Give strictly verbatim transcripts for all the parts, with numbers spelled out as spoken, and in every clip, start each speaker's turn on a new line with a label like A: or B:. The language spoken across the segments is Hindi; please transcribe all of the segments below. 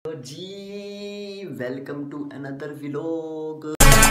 A: तो जी वेलकम टू अनदर व्लॉग।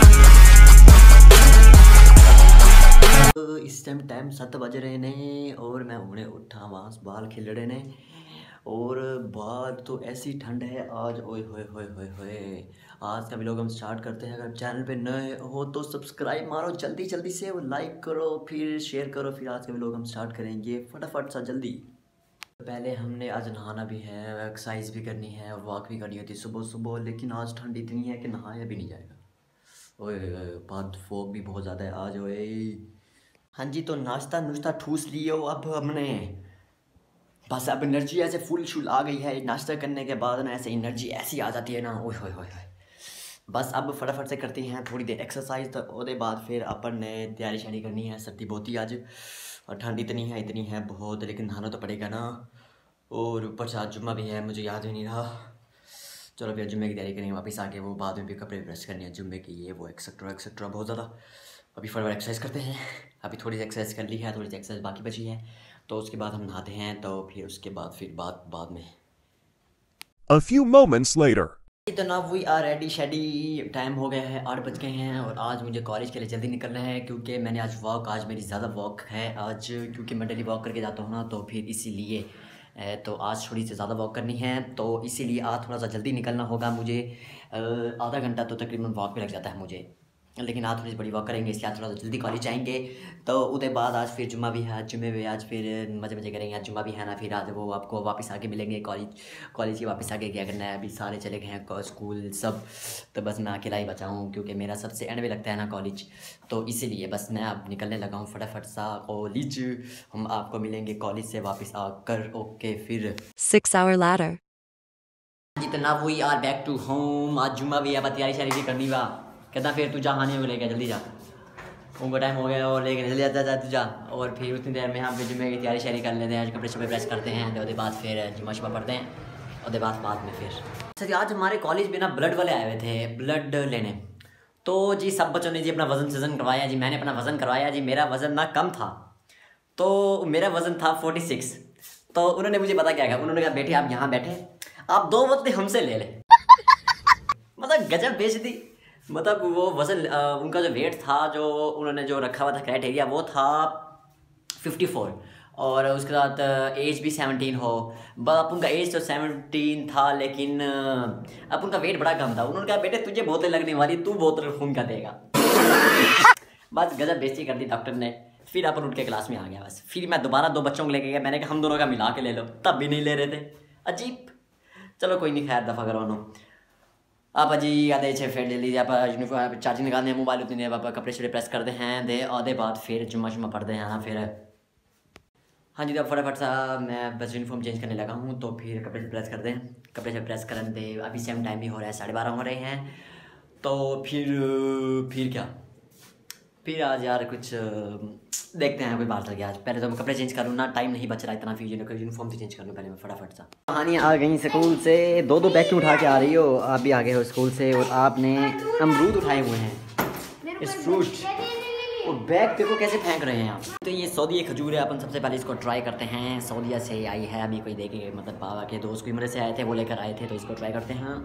A: इस टाइम टाइम सत्त बज रहे ने और मैं हमने उठा वहाँ बाल खिल रहे ने और बाहर तो ऐसी ठंड है आज। ओए होए होए होए होए। आज का व्लॉग हम स्टार्ट करते हैं। अगर चैनल पे नए हो तो सब्सक्राइब मारो जल्दी जल्दी से और लाइक करो फिर शेयर करो। फिर आज का व्लॉग हम स्टार्ट करेंगे फटाफट सा जल्दी। पहले हमने आज नहाना भी है, एक्सरसाइज भी करनी है और वॉक भी करनी होती है सुबह सुबह, लेकिन आज ठंड इतनी है कि नहाया भी नहीं जाएगा। ओए बाद फोग भी बहुत ज़्यादा है आज। ओए हाँ जी, तो नाश्ता नुश्ता ठूस लिए हो अब हमने, बस अब एनर्जी ऐसे फुल शुल आ गई है। नाश्ता करने के बाद ना ऐसे एनर्जी ऐसी आ जाती है ना, ओए होए होए होए। बस अब फटाफट से करते हैं थोड़ी देर एक्सरसाइज, तो उसके बाद फिर अपन ने तैयारी शारी करनी है। सर्दी बहुत ही आज और ठंड इतनी है इतनी है बहुत, लेकिन नहाना तो पड़ेगा ना। और ऊपर से आज जुम्मा भी है, मुझे याद ही नहीं रहा। चलो फिर जुम्मे की तैयारी करेंगे, वापस आके वो बाद में भी कपड़े प्रेस करने हैं जुम्मे की, ये वो एक्सेट्रा एक्सेट्रा बहुत ज़्यादा। अभी फटाफट एक्सरसाइज करते हैं। अभी थोड़ी सी एक्सरसाइज कर ली है, थोड़ी सी एक्सरसाइज बाकी बची है, तो उसके बाद हम नहाते हैं। तो फिर उसके बाद फिर बात बाद में।
B: A few moments later.
A: तो ना we are ready shady, time हो गया है, आठ बज गए हैं और आज मुझे कॉलेज के लिए जल्दी निकलना है क्योंकि मैंने आज वॉक, आज मेरी ज़्यादा वॉक है आज, क्योंकि मैं डेली वॉक करके जाता हूँ ना, तो फिर इसीलिए तो आज थोड़ी सी ज़्यादा वॉक करनी है, तो इसीलिए आज थोड़ा सा जल्दी निकलना होगा मुझे। आधा घंटा तो तकरीबन वॉक पे लग जाता है मुझे, लेकिन आज थोड़ी सी बड़ी वॉक करेंगे इसलिए आज थोड़ा सा जल्दी कॉलेज जाएंगे। तो उसके बाद आज फिर जुम्मा भी है, आज जुम्मे में आज फिर मज़े मज़े करेंगे। आज जुम्मा भी है ना, फिर आज वो आपको वापस आके मिलेंगे कॉलेज। कॉलेज के वापस आके क्या करना है, अभी सारे चले गए हैं स्कूल सब, तो बस मैं अकेला ही बचा हूँ क्योंकि मेरा सबसे एंड में लगता है ना कॉलेज, तो इसीलिए बस मैं अब निकलने लगा हूँ फटाफट सा कॉलेज। हम आपको मिलेंगे कॉलेज से वापस आकर। ओके फिर
C: Six hour ladder.
A: जितना we are back to home. आज जुम्मा भी है, तैयारी शारी भी करनी बा। कहता फिर तू जा हानि को लेकर जल्दी जा, उनका टाइम हो गया और लेकर जल्दी जाता जा तू जा। और फिर उतनी देर में हम फिर जुम्मे की तैयारी शारी कर लेते हैं, कपड़े शपड़े प्रेस करते हैं, तो उसके बाद फिर जुम्मा शुम्मा पढ़ते हैं, उसके बाद बाद में फिर अच्छा जी। आज हमारे कॉलेज में ना ब्लड वाले आए हुए थे ब्लड लेने, तो जी सब बच्चों ने जी अपना वज़न सज़न करवाया जी। मैंने अपना वज़न करवाया जी, मेरा वज़न ना कम था, तो मेरा वज़न था फोर्टी सिक्स। तो उन्होंने मुझे पता क्या कहा, उन्होंने कहा बेटे आप यहाँ बैठे, आप दो वक्त हमसे ले लें। मतलब गजब बेइज्जती। मतलब वो वज़न उनका जो वेट था, जो उन्होंने जो रखा हुआ था क्राइटेरिया, वो था फिफ्टी फोर और उसके साथ एज भी सेवनटीन हो। बस उनका एज तो सेवनटीन था, लेकिन अब उनका वेट बड़ा कम था। उन्होंने कहा बेटे तुझे बोतल लगने वाली, तू बोतल खून का देगा। बस गजब बेइज्जती कर दी डॉक्टर ने। फिर अपन उठ के क्लास में आ गया बस। फिर मैं दोबारा दो बच्चों को लेके गया, मैंने कहा हम दोनों का मिला के ले लो, तब भी नहीं ले रहे थे। अजीब, चलो कोई नहीं, खैर दफ़ा करो नो। आप जी आधे छः फेर ले लीजिए, आप यूनिफॉर्म चार्जिंग लगाते हैं मोबाइल, उतनी देर आप कपड़े शपड़े प्रेस करते हैं, दे आधे बाद फिर जुम्मा शुम्मा पढ़ते हैं। फिर हाँ जी, तो फटाफट सा मैं बस यूनिफॉर्म चेंज करने लगा हूँ, तो फिर कपड़े प्रेस करते हैं, कपड़े से प्रेस करने दे। अभी सेम टाइम भी हो रहा है, साढ़े बारह हो रहे हैं। तो फिर फिर क्या फिर आज यार कुछ देखते हैं, कोई बात लगी आज। पहले तो मैं कपड़े चेंज करूँ ना, टाइम नहीं बच रहा इतना, फिर यूनिफॉर्म तो चेंज करूँ पहले मैं फटाफट सा। कहानी आ गई स्कूल से, दो दो बैग क्यों उठा के आ रही हो? आप भी आ गए हो स्कूल से और आपने अमरूद उठाए हुए हैं, इस फ्रूट और बैग देखो कैसे फेंक रहे हैं आप। तो ये सऊदी खजूर है, अपन सबसे पहले इसको ट्राई करते हैं। सऊदीया से आई है, अभी कोई देखे मतलब बाबा के दोस्त की मदद से आए थे, वो लेकर आए थे, तो इसको ट्राई करते हैं।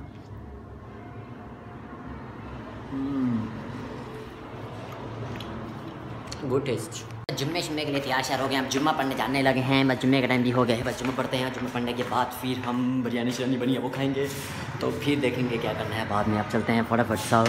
A: Good taste. जुम्मे शुम्मे के लिए तैयार शार हो गए, हम जुम्मा पढ़ने जाने लगे हैं। बस जुम्मे का टाइम भी हो गया है, बस जुम्मा पढ़ते हैं। जुम्मे पढ़ने के बाद फिर हम बिरयानी शिरयानी बनी है वो खाएंगे, तो फिर देखेंगे क्या करना है बाद में। अब चलते हैं फटाफट सा।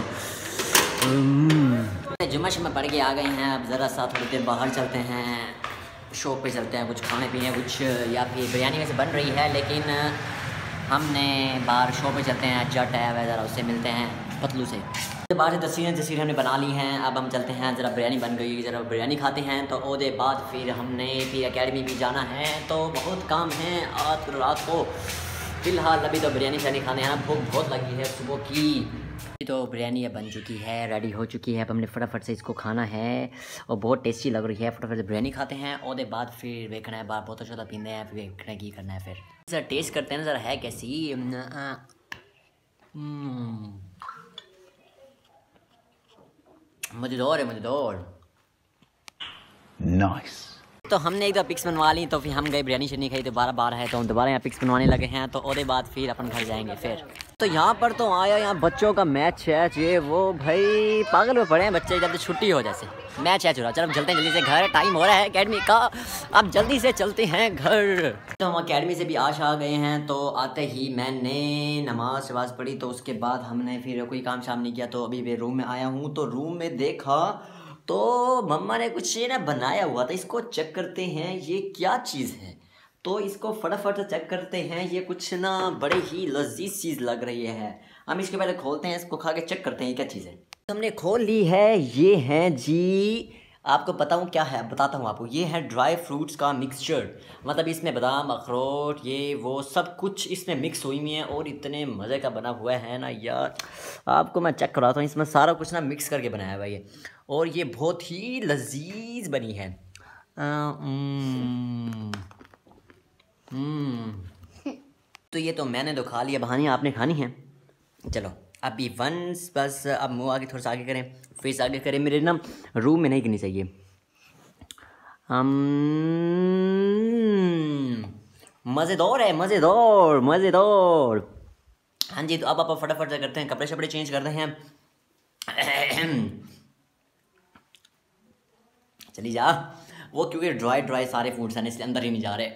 A: जुम्मा शुम्मा पढ़ के आ गए हैं, अब ज़रा सा थोड़ी देर बाहर चलते हैं, शॉप पे चलते हैं, कुछ खाने पीने कुछ, या फिर बिरयानी वैसे बन रही है लेकिन हमने बाहर शॉप पे चलते हैं, जट है ज़रा उससे मिलते हैं, पतलू से। बाहर से तस्वीरें तस्वीरें हमने बना ली हैं, अब हम चलते हैं, ज़रा बिरयानी बन गई, ज़रा बिरयानी खाते हैं। तो उसके बाद फिर हमने फिर एकेडमी भी जाना है, तो बहुत काम है आज रात को। फ़िलहाल अभी तो बिरयानी शानी खाने हैं, भूख बहुत लगी है सुबह की। तो बिरयानी अब बन चुकी है, रेडी हो चुकी है, अब हमने फटाफट से इसको खाना है और बहुत टेस्टी लग रही है। फटाफट से बिरयानी खाते हैं और उसके बाद फिर देखना है, बाहर बहुत अच्छा पीते हैं, फिर देखना है की करना है। फिर ज़रा टेस्ट करते हैं ज़रा है कैसी। मज़ेदार है, मज़ेदार।
B: Nice.
A: तो हमने एक दो पिक्स बनवा ली, तो फिर हम गए बिरयानी शनी खाई, दोबारा बार है तो हम दोबारा यहाँ पिक्स बनवाने लगे हैं। तो उसके बाद फिर अपन घर जाएंगे। फिर तो यहाँ पर तो आया, यहाँ बच्चों का मैच है, ये वो भाई पागल में पड़े हैं बच्चे, जब छुट्टी हो जैसे मैच है चुरा। चलो हम चलते हैं जल्दी से घर, टाइम हो रहा है एकेडमी का, अब जल्दी से चलते हैं घर। तो हम अकेडमी से भी आज आ गए हैं। तो आते ही मैंने नमाज नमाज पढ़ी, तो उसके बाद हमने फिर कोई काम शाम नहीं किया। तो अभी मैं रूम में आया हूँ, तो रूम में देखा तो मम्मा ने कुछ ये ना बनाया हुआ था, इसको चेक करते हैं ये क्या चीज़ है। तो इसको फटाफट से चेक करते हैं, ये कुछ ना बड़े ही लजीज चीज़ लग रही है। हम इसके पहले खोलते हैं, इसको खा के चेक करते हैं ये क्या चीज़ है। तो हमने खोल ली है, ये है जी, आपको बताऊं क्या है, बताता हूँ आपको। ये है ड्राई फ्रूट्स का मिक्सचर, मतलब इसमें बादाम अखरोट ये वो सब कुछ इसमें मिक्स हुई हुई है, और इतने मज़े का बना हुआ है ना यार। आपको मैं चेक कराता हूँ, इसमें सारा कुछ ना मिक्स करके बनाया हुआ है ये, और ये बहुत ही लजीज बनी है। हम्म तो ये तो मैंने तो खा लिया, बहानी आपने खानी है। चलो अभी वंस बस, अब मुँह आगे थोड़ा सा आगे करें, फेस आगे करें, मेरे ना रूम में नहीं करनी चाहिए। हम मज़ेदार है, मज़ेदार मज़ेदार। हाँ जी, तो अब आप फटाफट से करते हैं, कपड़े शपड़े चेंज करते हैं। चली जा वो, क्योंकि ड्राई ड्राई सारे फूड्स हैं इसलिए अंदर ही नहीं जा रहे।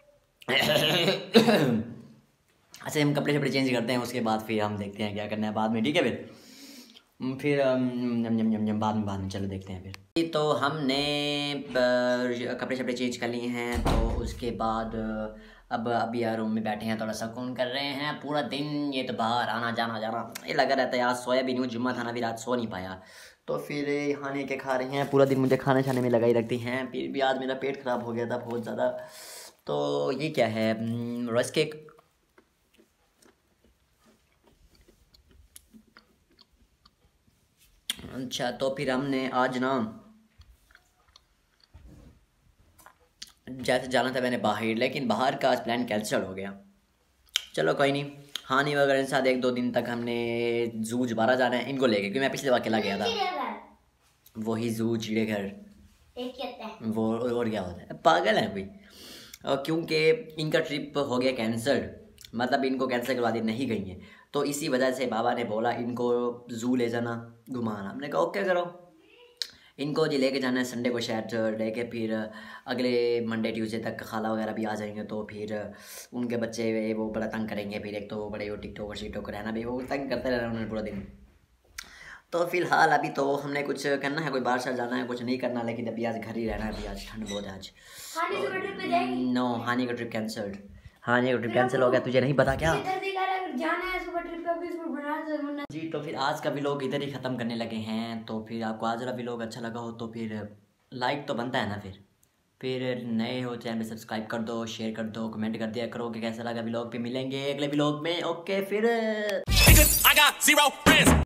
A: अच्छा हम कपड़े शपड़े चेंज करते हैं, उसके बाद फिर हम देखते हैं क्या करना है बाद में, ठीक है। फिर फिर यम यम यम यम बाद में बाद में चलो देखते हैं फिर। तो हमने कपड़े शपड़े चेंज कर लिए हैं, तो उसके बाद अब अभी यार रूम में बैठे हैं, थोड़ा सुकून कर रहे हैं। पूरा दिन ये तो बाहर आना जाना जाना ये लगा रहता है। आज सोया भी नहीं हूँ, जुम्मा था ना, फिर आज सो नहीं पाया। तो फिर खाने के खा रहे हैं, पूरा दिन मुझे खाने छाने में लगा ही रखती हैं। फिर भी आज मेरा पेट ख़राब हो गया था बहुत ज़्यादा। तो ये क्या है, रस्क केक। अच्छा तो फिर हमने आज ना जैसे जाना था मैंने बाहर, लेकिन बाहर का आज प्लान कैंसिल हो गया। चलो कोई नहीं, हानि वगैरह के साथ एक दो दिन तक हमने जू दोबारा जाना है इनको लेके, क्योंकि मैं पिछले बार अकेला गया था। वही जू चिड़ियाघर वो, और क्या होता है, पागल है कोई। क्योंकि इनका ट्रिप हो गया कैंसल्ड, मतलब इनको कैंसिल करवा दी, नहीं गई हैं। तो इसी वजह से बाबा ने बोला इनको जू ले जाना घुमाना। हमने कहा ओके करो, इनको जी लेके जाना है संडे को शायद लेके, फिर अगले मंडे ट्यूसडे तक खाला वगैरह भी आ जाएंगे। तो फिर उनके बच्चे वो बड़ा तंग करेंगे, फिर एक तो वो बड़े वो टिकटॉकर शिकटॉकर है ना भी, वो तंग करते रहना उन्होंने पूरा दिन। तो फिलहाल अभी तो हमने कुछ करना है, कोई बाहर से जाना है, कुछ नहीं करना, लेकिन अभी आज घर ही रहना है। अभी आज ठंड बहुत है आज। नो, हानि का ट्रिप कैंसल्ड, हानि का ट्रिप कैंसिल हो गया, तुझे नहीं पता क्या जाना है सुबह ट्रिप पे, भी बना जी। तो फिर आज का व्लॉग इधर ही ख़त्म करने लगे हैं। तो फिर आपको आज वाला व्लॉग अच्छा लगा हो तो फिर लाइक तो बनता है ना, फिर फिर नए हो चैनल पे सब्सक्राइब कर दो, शेयर कर दो, कमेंट कर दिया करो कि कैसा लगा व्लॉग। पे मिलेंगे अगले व्लॉग में, ओके फिर।